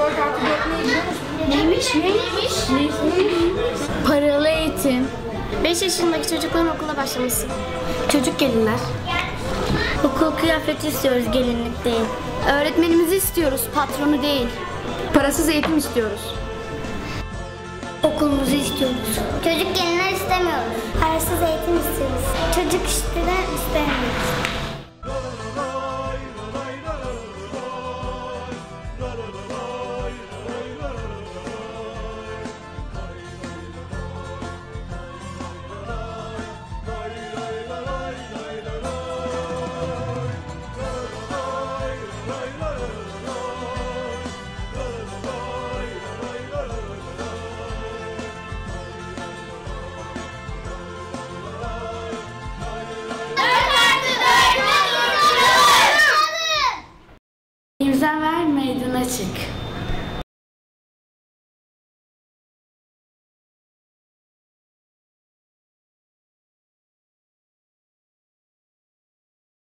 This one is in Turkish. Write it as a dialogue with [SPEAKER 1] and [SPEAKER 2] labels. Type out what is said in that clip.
[SPEAKER 1] Neymiş?
[SPEAKER 2] Paralı eğitim. 5 yaşındaki çocukların okula başlaması.
[SPEAKER 1] Çocuk gelinler.
[SPEAKER 2] Okul kıyafeti istiyoruz, gelinlik değil. Öğretmenimizi istiyoruz, patronu değil.
[SPEAKER 1] Parasız eğitim istiyoruz.
[SPEAKER 2] Okulumuzu istiyoruz.
[SPEAKER 3] Çocuk gelinler istemiyoruz. Parasız eğitim istiyoruz. Çocuk işçiler istemiyoruz.
[SPEAKER 2] İmza ver, meydana çık.